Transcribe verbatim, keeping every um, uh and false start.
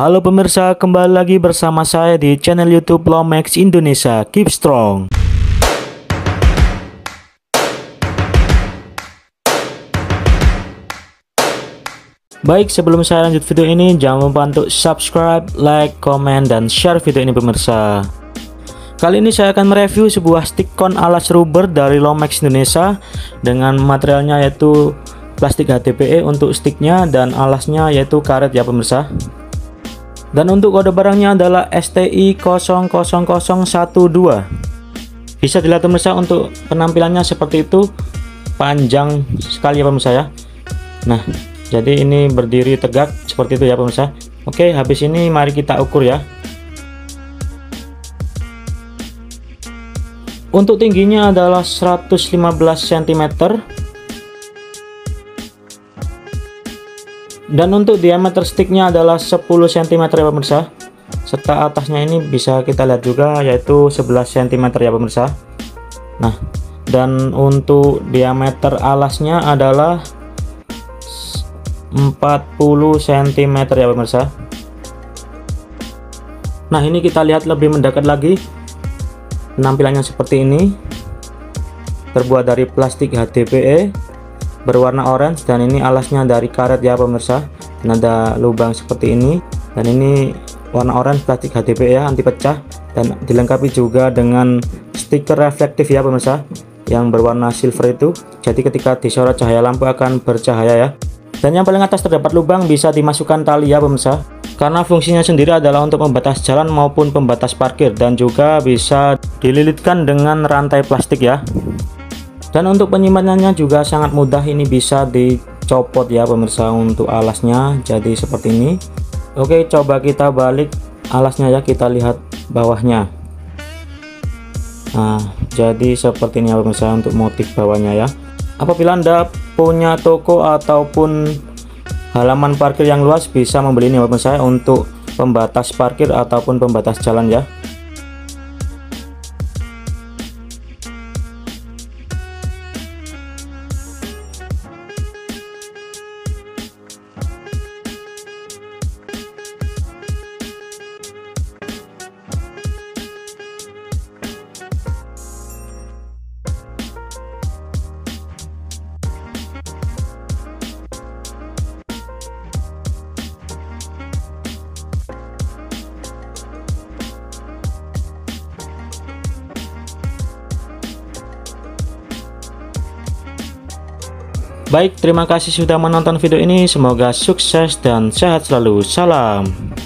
Halo pemirsa, kembali lagi bersama saya di channel YouTube Lomex Indonesia. Keep strong. Baik, sebelum saya lanjut video ini, jangan lupa untuk subscribe, like, komen, dan share video ini pemirsa. Kali ini saya akan mereview sebuah stick-on alas rubber dari Lomex Indonesia dengan materialnya yaitu plastik H D P E untuk sticknya dan alasnya yaitu karet ya pemirsa. Dan untuk kode barangnya adalah S T I nol nol nol nol satu dua. Bisa dilihat pemirsa, untuk penampilannya seperti itu, panjang sekali ya pemirsa ya. Nah, jadi ini berdiri tegak seperti itu ya pemirsa. Oke, habis ini mari kita ukur ya. Untuk tingginya adalah seratus lima belas sentimeter. Dan untuk diameter sticknya adalah sepuluh sentimeter ya pemirsa. Serta atasnya ini bisa kita lihat juga yaitu sebelas sentimeter ya pemirsa. Nah, dan untuk diameter alasnya adalah empat puluh sentimeter ya pemirsa. Nah, ini kita lihat lebih mendekat lagi. Penampilannya seperti ini, terbuat dari plastik H D P E berwarna orange, dan ini alasnya dari karet ya pemirsa, dan ada lubang seperti ini, dan ini warna orange plastik H D P E ya, anti pecah, dan dilengkapi juga dengan stiker reflektif ya pemirsa yang berwarna silver itu, jadi ketika disorot cahaya lampu akan bercahaya ya. Dan yang paling atas terdapat lubang, bisa dimasukkan tali ya pemirsa, karena fungsinya sendiri adalah untuk membatas jalan maupun pembatas parkir, dan juga bisa dililitkan dengan rantai plastik ya. Dan untuk penyimpanannya juga sangat mudah, ini bisa dicopot ya pemirsa untuk alasnya, jadi seperti ini. Oke, coba kita balik alasnya ya, kita lihat bawahnya. Nah, jadi seperti ini ya pemirsa untuk motif bawahnya ya. Apabila Anda punya toko ataupun halaman parkir yang luas, bisa membeli ini ya pemirsa untuk pembatas parkir ataupun pembatas jalan ya. Baik, terima kasih sudah menonton video ini. Semoga sukses dan sehat selalu. Salam.